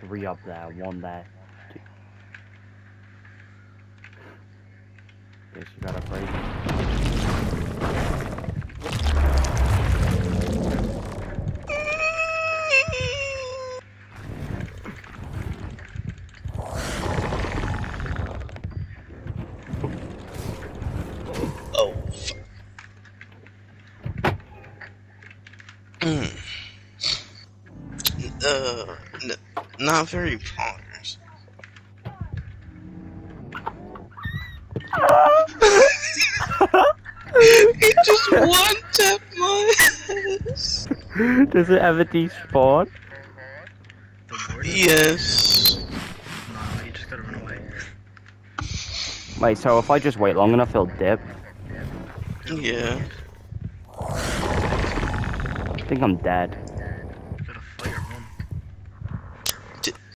3 up there, 1 there. 2. Guess you gotta break. Oh. Not very poggers. He just one-tapped my ass. Does it ever despawn? Yes. No, you just gotta run away. Wait, so if I just wait long enough, it'll dip? Yeah. I think I'm dead.